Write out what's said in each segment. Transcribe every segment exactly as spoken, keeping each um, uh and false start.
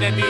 Kennedy.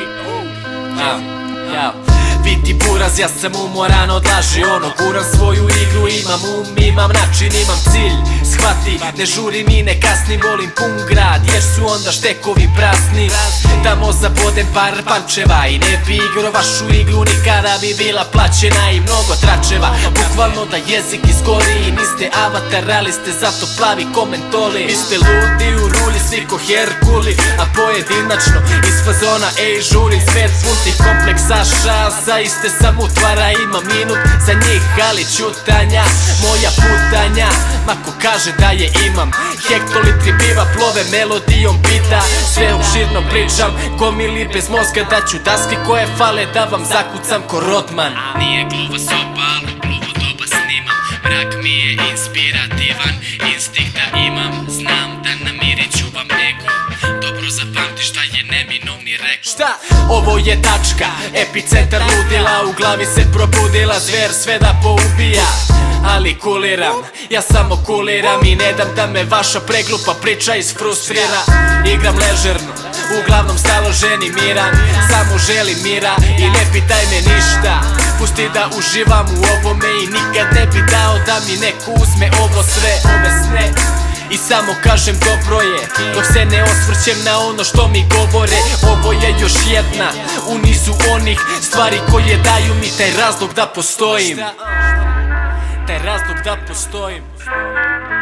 Ja vidi buraz, ja sam umoran od laži. Ono, guram svoju igru, imam um, imam način, imam cilj. Shvati, ne žurim i ne kasnim, volim pun grad, jer su onda štekovi prazni. Tamo zabodem par pančeva i ne bi igrao vašu igru, nikada bi bila plaćena i mnogo tračeva. Bukvalno da jezik izgori i niste avatar, ali ste zato plavi komentoli. Vi ste ludi u rulji, svi ko Herkuli, a pojedinačno iz fazona, ej žurim, svet pun tih kompleksaša. Zaiste sam utvara, imam minut za njih, ali ćutanja, moja putanja, mako kaže da je imam. Hektolitri piva plove melodijom bita, sve opširno pričam, gomili bez mozga, da ću daske koje fale da vam zakucam ko Rodman. Nije gluva soba, ali gluvo doba snimam. Mrak mi je inspirativan, instinkta imam, znam da namirit ću vam ego. Dobro zapamti šta je neminovni rekao. Šta? Ovo je tačka, epicentar ludila, u glavi se probudila zver, sve da poubija. Ali kuliram, ja samo kuliram i ne dam da me vaša preglupa priča isfrustrira. Igram ležerno, uglavnom staložen i miran, samo želim mira i ne pitaj me ništa. Pusti da uživam u ovome i nikad ne bi dao da mi neko uzme ovo sve, ove sne. I samo kažem dobro je, dok se ne osvrćem na ono što mi govore. Ovo je još jedna u nizu onih stvari koje daju mi taj razlog da postojim. Taj razlog da postojim.